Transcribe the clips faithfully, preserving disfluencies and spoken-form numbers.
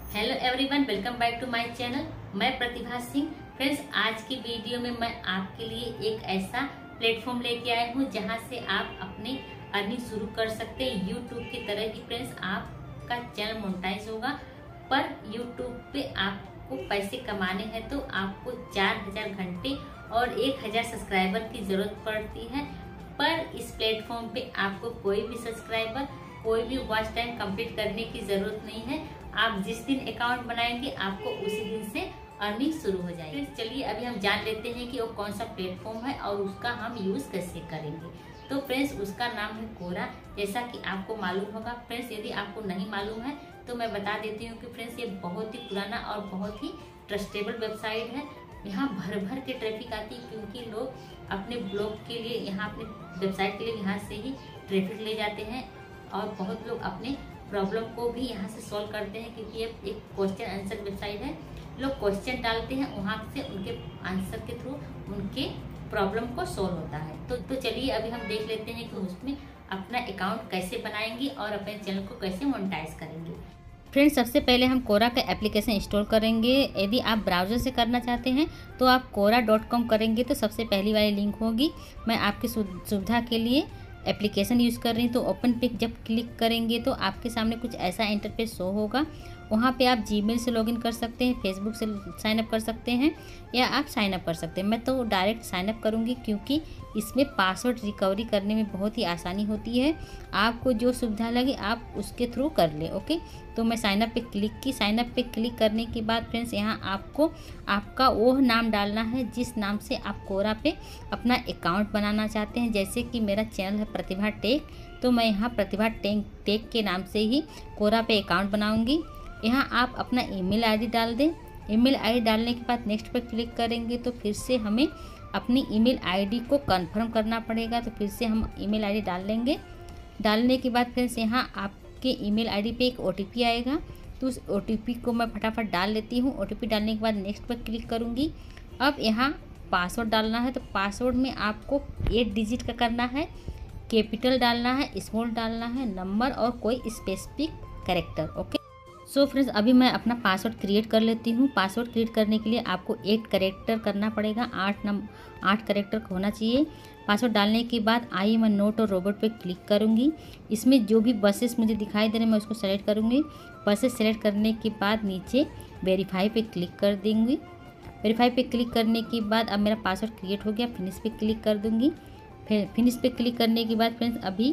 Hello everyone, welcome back to my channel. मैं Pratibha Singh. Friends, आज की वीडियो में मैं आपके लिए एक ऐसा प्लेटफॉर्म लेके आई हूँ जहाँ से आप अपनी अर्निंग शुरू कर सकते हैं। यूट्यूब की तरह ही फ्रेंड्स आपका चैनल मोनेटाइज होगा, पर यूट्यूब पे आपको पैसे कमाने हैं तो आपको चार हजार घंटे और एक हजार सब्सक्राइबर की जरूरत पड़ती है। पर इस प्लेटफॉर्म पे आपको कोई भी सब्सक्राइबर, कोई भी वॉच टाइम कंप्लीट करने की जरूरत नहीं है। आप जिस दिन अकाउंट बनाएंगे आपको उसी दिन से अर्निंग शुरू हो जाएगी। चलिए अभी हम जान लेते हैं कि वो कौन सा प्लेटफॉर्म है और उसका हम यूज कैसे करेंगे। तो फ्रेंड्स, उसका नाम है कोरा। जैसा कि आपको मालूम होगा फ्रेंड्स, यदि आपको नहीं मालूम है तो मैं बता देती हूँ कि फ्रेंड्स ये बहुत ही पुराना और बहुत ही ट्रस्टेबल वेबसाइट है। यहाँ भर भर के ट्रैफिक आती है क्योंकि लोग अपने ब्लॉग के लिए, यहाँ अपने वेबसाइट के लिए यहाँ से ही ट्रैफिक ले जाते हैं और बहुत लोग अपने प्रॉब्लम को भी यहाँ से सॉल्व करते हैं क्योंकि ये एक क्वेश्चन आंसर वेबसाइट है। लोग क्वेश्चन डालते हैं, वहाँ से उनके आंसर के थ्रू उनके प्रॉब्लम को सॉल्व होता है। तो तो चलिए अभी हम देख लेते हैं कि उसमें अपना अकाउंट कैसे बनाएंगे और अपने चैनल को कैसे मोनेटाइज करेंगे। फ्रेंड्स, सबसे पहले हम कोरा का एप्लीकेशन इंस्टॉल करेंगे। यदि आप ब्राउज़र से करना चाहते हैं तो आप कोरा डॉट कॉम करेंगे तो सबसे पहली वाली लिंक होगी। मैं आपकी सुविधा के लिए एप्लीकेशन यूज़ कर रही हूँ। तो ओपन पे जब क्लिक करेंगे तो आपके सामने कुछ ऐसा इंटरफेस शो होगा। वहाँ पे आप जीमेल से लॉगिन कर सकते हैं, फेसबुक से साइन अप कर सकते हैं या आप साइन अप कर सकते हैं। मैं तो डायरेक्ट साइन अप करूँगी क्योंकि इसमें पासवर्ड रिकवरी करने में बहुत ही आसानी होती है। आपको जो सुविधा लगे आप उसके थ्रू कर लें। ओके, तो मैं साइन अप पे क्लिक की। साइन अप पे क्लिक करने के बाद फ्रेंड्स, यहाँ आपको आपका वो नाम डालना है जिस नाम से आप कोरा पे अपना अकाउंट बनाना चाहते हैं। जैसे कि मेरा चैनल है प्रतिभा टेक, तो मैं यहाँ प्रतिभा टेक टेक के नाम से ही कोरा पे अकाउंट बनाऊँगी। यहाँ आप अपना ईमेल आईडी डाल दें। ईमेल आईडी डालने के बाद नेक्स्ट पर क्लिक करेंगे तो फिर से हमें अपनी ईमेल आईडी को कंफर्म करना पड़ेगा। तो फिर से हम ईमेल आईडी डाल लेंगे। डालने के बाद फ्रेंड्स, यहाँ आपके ईमेल आईडी पे एक ओटीपी आएगा, तो उस ओटीपी को मैं फटाफट डाल लेती हूँ। ओटीपी डालने के बाद नेक्स्ट पर क्लिक करूँगी। अब यहाँ पासवर्ड डालना है, तो पासवर्ड में आपको एट डिजिट का करना है, कैपिटल डालना है, स्मॉल डालना है, नंबर और कोई specific character. Okay, so friends, अभी मैं अपना पासवर्ड क्रिएट कर लेती हूँ। पासवर्ड क्रिएट करने के लिए आपको एट कैरेक्टर करना पड़ेगा, आठ नंबर आठ कैरेक्टर होना चाहिए। पासवर्ड डालने के बाद आई एम नोट और रोबोट पे क्लिक करूँगी। इसमें जो भी बसेस मुझे दिखाई दे रहे हैं मैं उसको सेलेक्ट करूँगी। बसेस सेलेक्ट करने के बाद नीचे वेरीफाई पे क्लिक कर देंगी। वेरीफाई पे क्लिक करने के बाद अब मेरा पासवर्ड क्रिएट हो गया। फिनिश पे क्लिक कर दूँगी। फिर फिनिश पे क्लिक करने के बाद फ्रेंड्स, अभी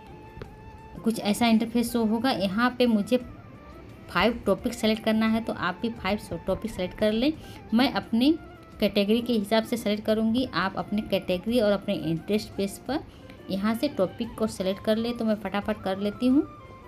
कुछ ऐसा इंटरफेस शो होगा। यहाँ पे मुझे फाइव टॉपिक सेलेक्ट करना है, तो आप भी फाइव टॉपिक सेलेक्ट कर लें। मैं अपनी कैटेगरी के हिसाब से सेलेक्ट करूँगी। आप अपने कैटेगरी और अपने इंटरेस्ट बेस पर यहाँ से टॉपिक को सेलेक्ट कर लें। तो मैं फटाफट कर लेती हूँ।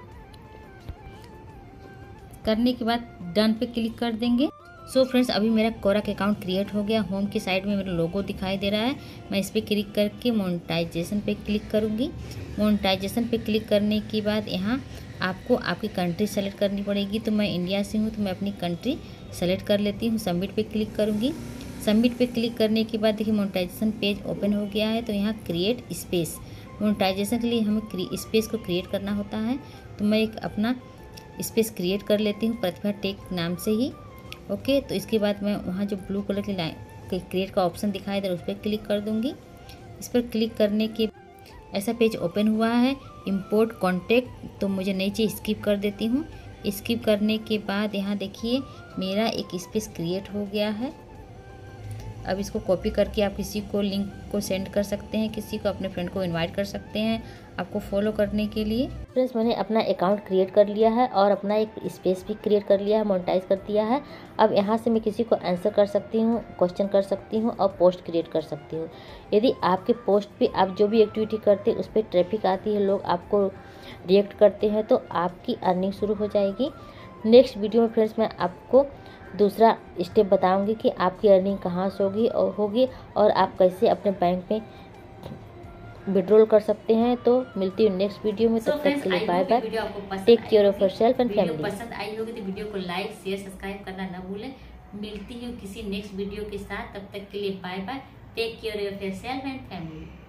करने के बाद डन पे क्लिक कर देंगे। सो so फ्रेंड्स, अभी मेरा कोरा का अकाउंट क्रिएट हो गया। होम की साइड में मेरा लोगो दिखाई दे रहा है। मैं इस पर क्लिक करके मोनेटाइजेशन पे क्लिक करूँगी। मोनेटाइजेशन पे क्लिक करने के बाद यहाँ आपको आपकी कंट्री सेलेक्ट करनी पड़ेगी। तो मैं इंडिया से हूँ तो मैं अपनी कंट्री सेलेक्ट कर लेती हूँ। सबमिट पे क्लिक करूँगी। सबमिट पे क्लिक करने के बाद देखिए मोनेटाइजेशन पेज ओपन हो गया है। तो यहाँ क्रिएट स्पेस, मोनेटाइजेशन के लिए हमें स्पेस को क्रिएट करना होता है। तो मैं एक अपना स्पेस क्रिएट कर लेती हूँ प्रतिभा टेक नाम से ही। ओके, तो इसके बाद मैं वहाँ जो ब्लू कलर की लाइन क्रिएट का ऑप्शन दिखाई दे रहा है उस पर क्लिक कर दूँगी। इस पर क्लिक करने के ऐसा पेज ओपन हुआ है। इंपोर्ट कॉन्टेक्ट तो मुझे नहीं चाहिए, स्किप कर देती हूँ। स्किप करने के बाद यहाँ देखिए मेरा एक स्पेस क्रिएट हो गया है। अब इसको कॉपी करके आप किसी को लिंक को सेंड कर सकते हैं, किसी को अपने फ्रेंड को इनवाइट कर सकते हैं आपको फॉलो करने के लिए। फ्रेंड्स, मैंने अपना अकाउंट क्रिएट कर लिया है और अपना एक स्पेस भी क्रिएट कर लिया है, मोनेटाइज कर दिया है। अब यहाँ से मैं किसी को आंसर कर सकती हूँ, क्वेश्चन कर सकती हूँ और पोस्ट क्रिएट कर सकती हूँ। यदि आपके पोस्ट पे आप जो भी एक्टिविटी करते हैं उस पर ट्रैफिक आती है, लोग आपको रिएक्ट करते हैं, तो आपकी अर्निंग शुरू हो जाएगी। नेक्स्ट वीडियो में फ्रेंड्स मैं आपको दूसरा स्टेप बताऊंगी कि आपकी अर्निंग कहाँ से होगी और होगी और आप कैसे अपने बैंक में विड्रॉल कर सकते हैं। तो मिलती हूँ नेक्स्ट वीडियो में। तब तक के लिए bye bye. Take care of yourself and family. पसंद आई होगी तो वीडियो को लाइक शेयर सब्सक्राइब करना ना भूलें। मिलती हूँ किसी नेक्स्ट वीडियो के साथ, तब तक के लिए bye bye. Take care of yourself and family.